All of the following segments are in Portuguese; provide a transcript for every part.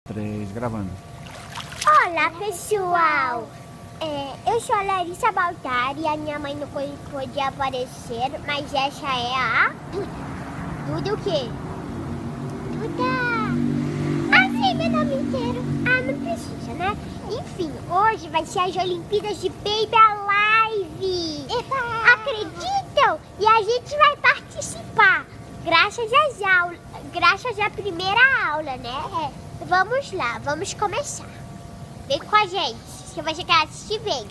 3, gravando. Olá, pessoal! Eu sou a Larissa Baltar e a minha mãe não pôde aparecer, mas essa é a... Duda o quê? Duda! Ah, sim, meu nome inteiro. Ah, não precisa, né? Enfim, hoje vai ser as Olimpíadas de Baby Alive! Epa! Acreditam? E a gente vai participar, graças à primeira aula, né? Vamos lá, vamos começar. Vem com a gente, se você quer assistir, vem.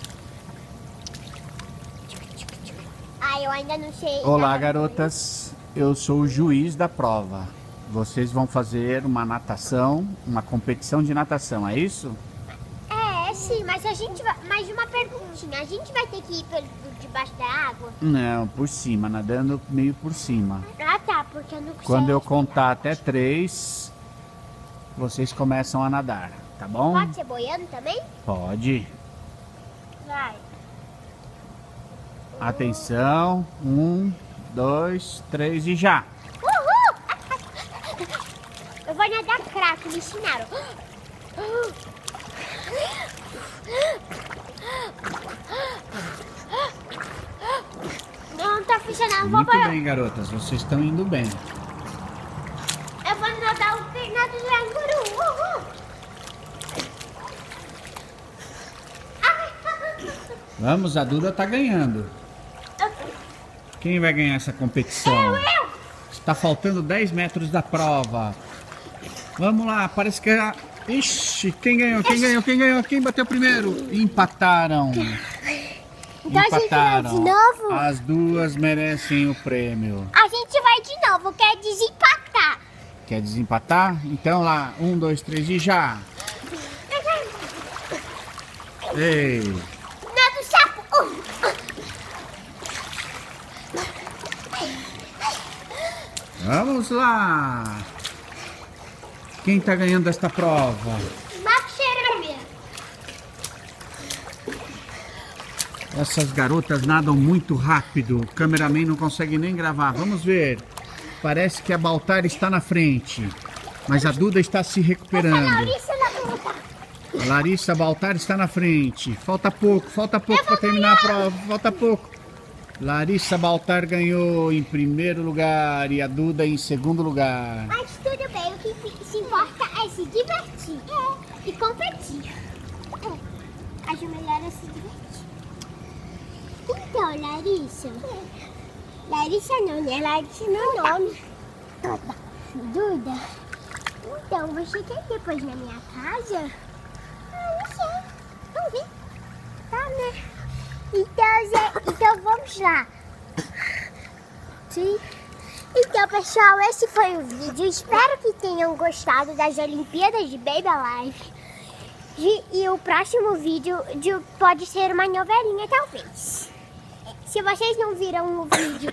Eu ainda não sei. Olá, garotas. Eu sou o juiz da prova. Vocês vão fazer uma natação, uma competição de natação, é isso? Sim, mas mais uma perguntinha. A gente vai ter que ir por debaixo da água? Não, por cima, nadando meio por cima. Ah, tá, porque eu não sei. Quando eu contar até 3, vocês começam a nadar, tá bom? Pode ser boiando também? Pode. Vai. Atenção. 1, 2, 3 e já. Uhul! Eu vou nadar craque, me ensinaram. Não tá funcionando. Muito bem, garotas. Vocês estão indo bem. Eu vou nadar o Fernando Languru. Uhul! Vamos, a Duda tá ganhando. Quem vai ganhar essa competição? Eu! Está faltando 10 metros da prova. Vamos lá, parece que era... Ixi, quem ganhou? Quem bateu primeiro? Empataram. Então a gente vai de novo? As duas merecem o prêmio. A gente vai de novo, quer desempatar. Quer desempatar? Então lá, 1, 2, 3 e já. Ei. Nada do sapo. Vamos lá. Quem tá ganhando esta prova? Essas garotas nadam muito rápido. O cameraman não consegue nem gravar. Vamos ver. Parece que a Baltar está na frente. Mas a Duda está se recuperando. A Larissa Baltar está na frente. Falta pouco para terminar a prova. Falta pouco. Larissa Baltar ganhou em primeiro lugar e a Duda em segundo lugar. Mas tudo bem, o que se importa é se divertir e competir. Acho melhor é se divertir. Então, Larissa. Larissa não, né? Larissa é meu nome. Duda. Então, você quer ir depois na minha casa? Não sei. Vamos ver. Tá, né? Então vamos lá. Sim. Então, pessoal, esse foi o vídeo. Espero que tenham gostado das Olimpíadas de Baby Alive. E o próximo vídeo pode ser uma novelinha, talvez. Se vocês não viram o vídeo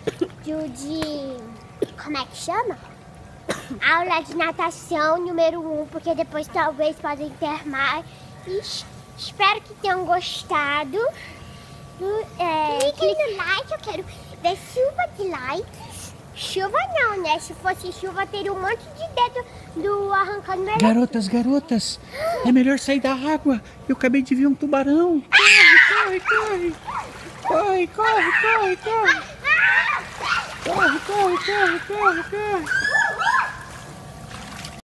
de como é que chama? Aula de natação número 1, porque depois talvez podem ter mais. Espero que tenham gostado. Clique no like, eu quero ver chuva de likes. Chuva não, né? Se fosse chuva, teria um monte de dedo do arrancando meu. Garotas, é melhor sair da água. Eu acabei de ver um tubarão. Corre. Corre.